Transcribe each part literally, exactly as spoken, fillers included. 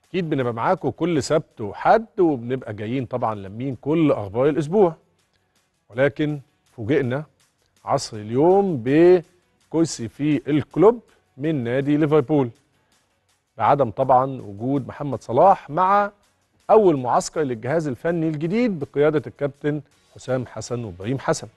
اكيد بنبقى معاكم كل سبت وحد، وبنبقى جايين طبعا لمين كل اخبار الاسبوع. ولكن فوجئنا عصر اليوم بكرسي في الكلوب من نادي ليفربول، بعدم طبعا وجود محمد صلاح مع اول معسكر للجهاز الفني الجديد بقياده الكابتن حسام حسن وابراهيم حسن.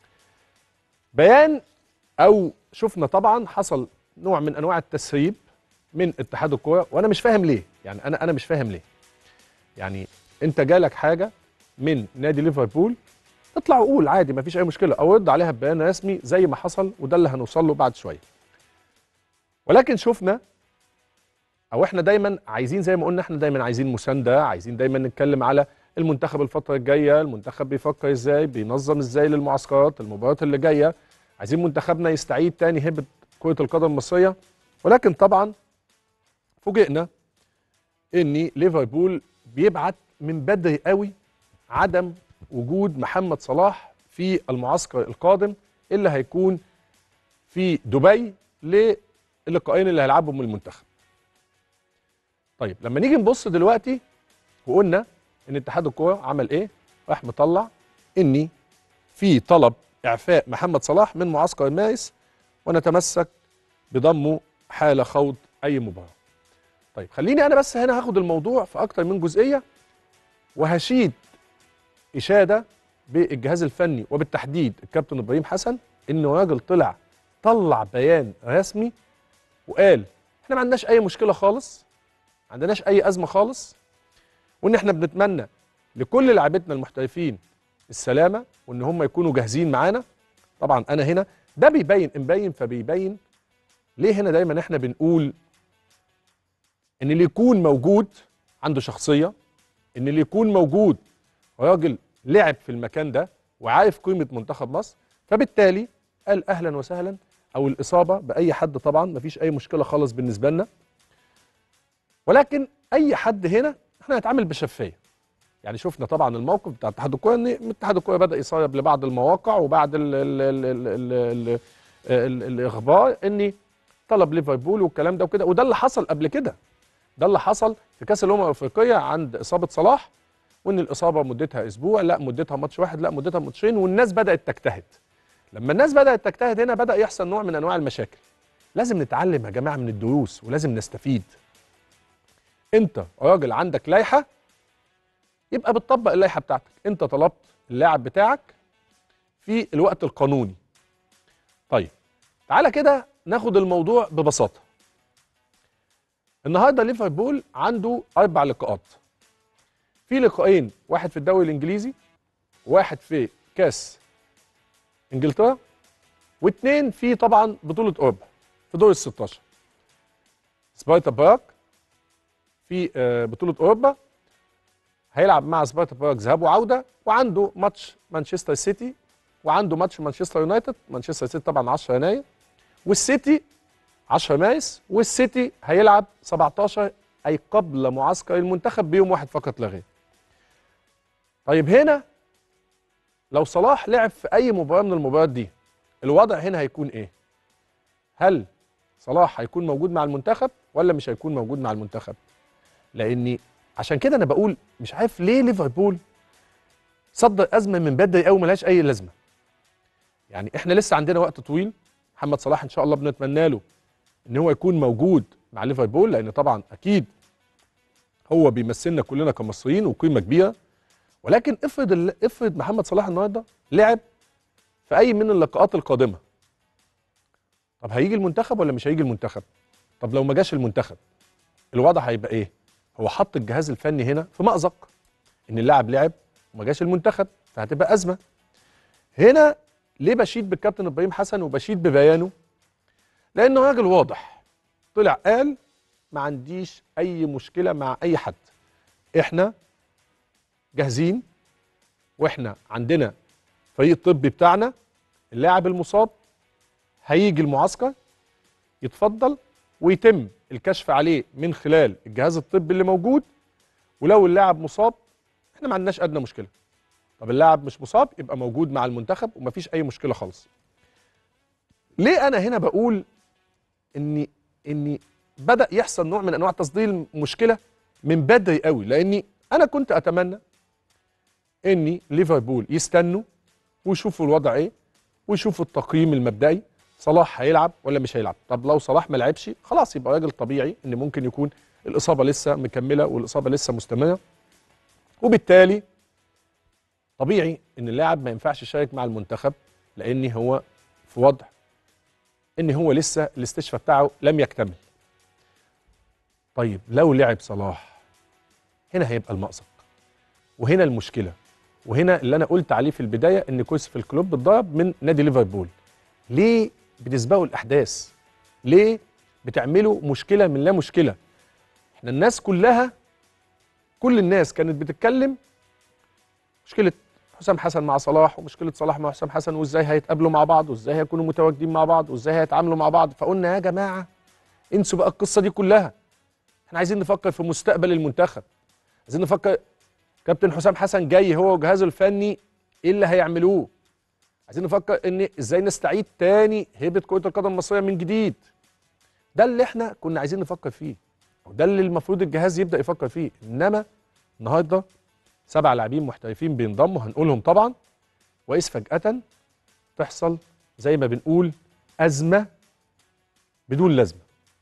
بيان او شفنا طبعا حصل نوع من انواع التسريب من اتحاد الكوره، وانا مش فاهم ليه. يعني انا انا مش فاهم ليه. يعني انت جالك حاجه من نادي ليفربول، اطلع وقول عادي ما فيش اي مشكله، او رد عليها ببيان رسمي زي ما حصل، وده اللي هنوصل له بعد شويه. ولكن شفنا، او احنا دايما عايزين زي ما قلنا، احنا دايما عايزين مسانده، عايزين دايما نتكلم على المنتخب الفتره الجايه، المنتخب بيفكر ازاي، بينظم ازاي للمعسكرات المباريات اللي جايه، عايزين منتخبنا يستعيد تاني هبه كره القدم المصريه. ولكن طبعا فوجئنا ان ليفربول بيبعت من بدري قوي عدم وجود محمد صلاح في المعسكر القادم اللي هيكون في دبي للقاءين اللي هيلعبهم المنتخب. طيب لما نيجي نبص دلوقتي، وقلنا ان اتحاد الكوره عمل ايه؟ راح مطلع اني في طلب اعفاء محمد صلاح من معسكر مارس، ونتمسك بضمه حال خوض اي مباراه. طيب خليني انا بس هنا هاخد الموضوع في اكتر من جزئيه، وهشيد اشاده بالجهاز الفني وبالتحديد الكابتن ابراهيم حسن، انه راجل طلع طلع بيان رسمي وقال احنا ما عندناش اي مشكله خالص، ما عندناش اي ازمه خالص، وان احنا بنتمنى لكل لاعبتنا المحترفين السلامه، وان هم يكونوا جاهزين معانا. طبعا انا هنا ده بيبين مبين فبيبين ليه هنا دايما احنا بنقول ان اللي يكون موجود عنده شخصيه، ان اللي يكون موجود راجل لعب في المكان ده وعارف قيمه منتخب مصر. فبالتالي قال اهلا وسهلا، او الاصابه باي حد طبعا مفيش اي مشكله خالص بالنسبه لنا، ولكن اي حد هنا احنا هنتعامل بشفافيه. يعني شفنا طبعا الموقف بتاع اتحاد الكوره، ان اتحاد الكوره بدا يصيب لبعض المواقع وبعد ال ال ال ال ال ال ال الاخبار ان طلب ليفربول والكلام ده وكده، وده اللي حصل قبل كده. ده اللي حصل في كاس الامم الافريقيه عند اصابه صلاح، وان الاصابه مدتها اسبوع، لا مدتها ماتش واحد، لا مدتها ماتشين، والناس بدات تجتهد. لما الناس بدات تجتهد هنا بدا يحصل نوع من انواع المشاكل. لازم نتعلم يا جماعه من الدروس، ولازم نستفيد. انت راجل عندك لائحه، يبقى بتطبق اللائحه بتاعتك. انت طلبت اللاعب بتاعك في الوقت القانوني. طيب تعالى كده ناخد الموضوع ببساطه. النهارده ليفربول عنده اربع لقاءات، في لقاءين، واحد في الدوري الانجليزي، واحد في كاس انجلترا، واثنين في طبعا بطوله اوروبا في دور ال ستاشر. سبارتا براغ في بطوله اوروبا هيلعب مع سبارتا براغ ذهاب وعوده، وعنده ماتش مانشستر سيتي، وعنده ماتش مانشستر يونايتد. مانشستر سيتي طبعا عشرة يناير، والسيتي عشرة مارس، والسيتي هيلعب سبعتاشر، اي قبل معسكر المنتخب بيوم واحد فقط لا غير. طيب هنا لو صلاح لعب في اي مباراه من المباريات دي، الوضع هنا هيكون ايه؟ هل صلاح هيكون موجود مع المنتخب ولا مش هيكون موجود مع المنتخب؟ لاني عشان كده انا بقول مش عارف ليه ليفربول صدر ازمه من بدري قوي ملهاش اي لازمه. يعني احنا لسه عندنا وقت طويل. محمد صلاح ان شاء الله بنتمنى له ان هو يكون موجود مع ليفربول، لان طبعا اكيد هو بيمثلنا كلنا كمصريين وقيمه كبيره. ولكن افرض افرض محمد صلاح النهارده لعب في اي من اللقاءات القادمه، طب هيجي المنتخب ولا مش هيجي المنتخب؟ طب لو ما جاش المنتخب الوضع هيبقى ايه؟ هو حط الجهاز الفني هنا في مأزق، ان اللاعب لعب وما جاش المنتخب، فهتبقى ازمه. هنا ليه بشيد بالكابتن ابراهيم حسن وبشيد ببيانه؟ لانه راجل واضح، طلع قال ما عنديش اي مشكله مع اي حد، احنا جاهزين، واحنا عندنا فريق الطبي بتاعنا، اللاعب المصاب هيجي المعسكر يتفضل ويتم الكشف عليه من خلال الجهاز الطبي اللي موجود، ولو اللاعب مصاب احنا ما عندناش ادنى مشكله. طب اللاعب مش مصاب يبقى موجود مع المنتخب ومفيش اي مشكله خالص. ليه انا هنا بقول اني اني بدا يحصل نوع من انواع تصدير المشكله؟ من بدري قوي، لاني انا كنت اتمنى ان ليفربول يستنوا ويشوفوا الوضع ايه ويشوفوا التقييم المبدئي، صلاح هيلعب ولا مش هيلعب. طب لو صلاح ما لعبش خلاص يبقى راجل طبيعي ان ممكن يكون الاصابه لسه مكمله والاصابه لسه مستمره، وبالتالي طبيعي ان اللاعب ما ينفعش يشارك مع المنتخب لان هو في وضع ان هو لسه الاستشفاء بتاعه لم يكتمل. طيب لو لعب صلاح هنا هيبقى المأزق، وهنا المشكله، وهنا اللي انا قلت عليه في البدايه ان كويس الكلوب اتضرب من نادي ليفربول. ليه بتسبقوا الاحداث؟ ليه بتعملوا مشكله من لا مشكله؟ احنا الناس كلها كل الناس كانت بتتكلم مشكله حسام حسن مع صلاح، ومشكله صلاح مع حسام حسن، وازاي هيتقابلوا مع بعض، وازاي هيكونوا متواجدين مع بعض، وازاي هيتعاملوا مع بعض. فقلنا يا جماعه انسوا بقى القصه دي كلها، احنا عايزين نفكر في مستقبل المنتخب، عايزين نفكر كابتن حسام حسن جاي هو وجهازه الفني ايه اللي هيعملوه، عايزين نفكر ان ازاي نستعيد تاني هيبه كره القدم المصريه من جديد. ده اللي احنا كنا عايزين نفكر فيه، وده اللي المفروض الجهاز يبدا يفكر فيه. انما النهارده سبع لاعبين محترفين بينضموا، هنقولهم طبعا، واذ فجاه تحصل زي ما بنقول ازمه بدون لازمه.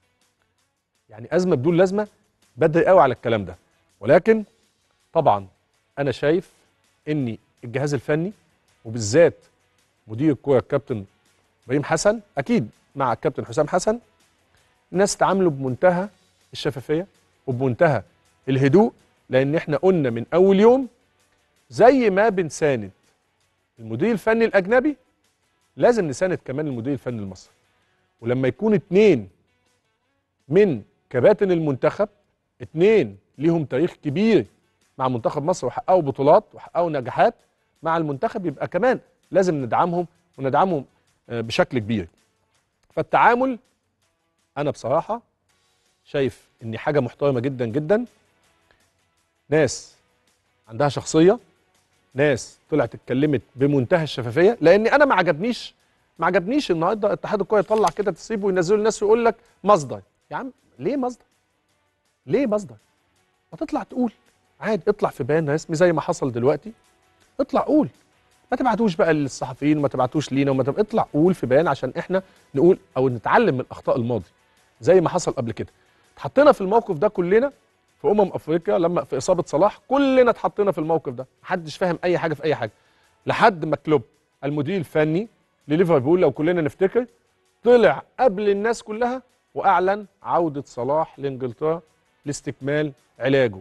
يعني ازمه بدون لازمه، بدري قوي على الكلام ده. ولكن طبعا انا شايف ان الجهاز الفني وبالذات مدير الكوره الكابتن ابراهيم حسن اكيد مع الكابتن حسام حسن، الناس تعاملوا بمنتهى الشفافيه وبمنتهى الهدوء، لان احنا قلنا من اول يوم زي ما بنساند المدير الفني الاجنبي لازم نساند كمان المدير الفني المصري. ولما يكون اتنين من كباتن المنتخب، اتنين ليهم تاريخ كبير مع منتخب مصر وحققوا بطولات وحققوا نجاحات مع المنتخب، يبقى كمان لازم ندعمهم وندعمهم بشكل كبير. فالتعامل انا بصراحه شايف ان حاجه محترمه جدا جدا، ناس عندها شخصيه، ناس طلعت اتكلمت بمنتهى الشفافيه. لان انا ما عجبنيش ما عجبنيش النهارده اتحاد الكوره يطلع كده تسيبه وينزلوا الناس ويقول لك مصدر. يا عم ليه مصدر؟ ليه مصدر؟ ما تطلع تقول عادي، اطلع في بيان رسمي زي ما حصل دلوقتي، اطلع قول، ما تبعتوش بقى للصحفيين وما تبعتوش لينا وما تبع... اطلع قول في بيان عشان احنا نقول او نتعلم من اخطاء الماضي زي ما حصل قبل كده. اتحطينا في الموقف ده كلنا في امم افريقيا لما في اصابه صلاح، كلنا اتحطينا في الموقف ده، محدش فاهم اي حاجه في اي حاجه، لحد ما كلوب المدير الفني لليفربول لو كلنا نفتكر طلع قبل الناس كلها واعلن عوده صلاح لانجلترا لاستكمال علاجه.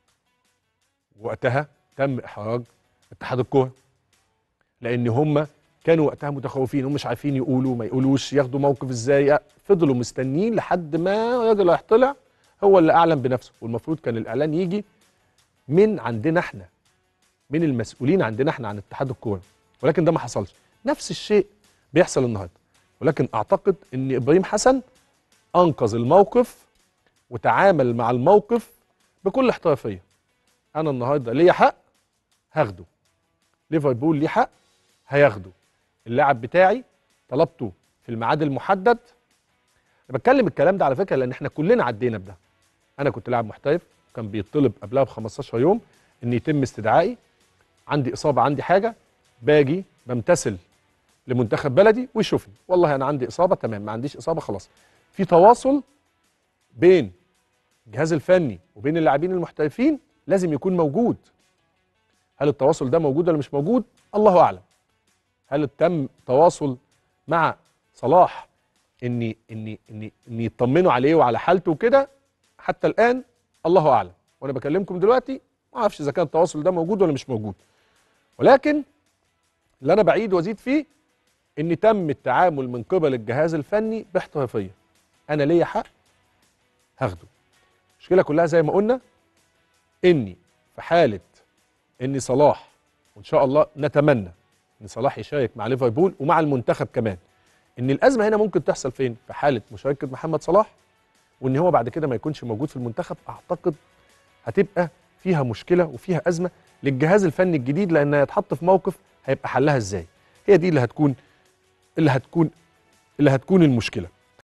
وقتها تم احراج اتحاد الكوره لان هم كانوا وقتها متخوفين، هم مش عارفين يقولوا ما يقولوش، ياخدوا موقف ازاي، فضلوا مستنيين لحد ما الراجل راح طلع هو اللي اعلن بنفسه. والمفروض كان الاعلان يجي من عندنا احنا، من المسؤولين عندنا احنا عن اتحاد الكوره، ولكن ده ما حصلش. نفس الشيء بيحصل النهارده، ولكن اعتقد ان ابراهيم حسن انقذ الموقف وتعامل مع الموقف بكل احترافيه. انا النهارده ليا حق هاخده، ليفربول ليه حق هياخده، اللاعب بتاعي طلبته في الميعاد المحدد. انا بتكلم الكلام ده على فكره لان احنا كلنا عدينا بده. انا كنت لاعب محترف، كان بيطلب قبلها ب خمستاشر يوم ان يتم استدعائي، عندي اصابه عندي حاجه، باجي بمتثل لمنتخب بلدي ويشوفني، والله انا عندي اصابه تمام، ما عنديش اصابه خلاص. في تواصل بين الجهاز الفني وبين اللاعبين المحترفين لازم يكون موجود. هل التواصل ده موجود ولا مش موجود؟ الله اعلم. هل تم تواصل مع صلاح اني اني اني اني يطمنوا عليه وعلى حالته وكده؟ حتى الان الله اعلم، وانا بكلمكم دلوقتي ما اعرفش اذا كان التواصل ده موجود ولا مش موجود. ولكن اللي انا بعيد وازيد فيه ان تم التعامل من قبل الجهاز الفني باحترافيه. انا ليا حق هاخده. المشكله كلها زي ما قلنا اني في حاله ان صلاح، وان شاء الله نتمنى ان صلاح يشارك مع ليفربول ومع المنتخب كمان، ان الازمه هنا ممكن تحصل فين؟ في حاله مشاركه محمد صلاح، وان هو بعد كده ما يكونش موجود في المنتخب. اعتقد هتبقى فيها مشكله وفيها ازمه للجهاز الفني الجديد، لان هيتحط في موقف هيبقى حلها ازاي؟ هي دي اللي هتكون اللي هتكون اللي هتكون المشكله.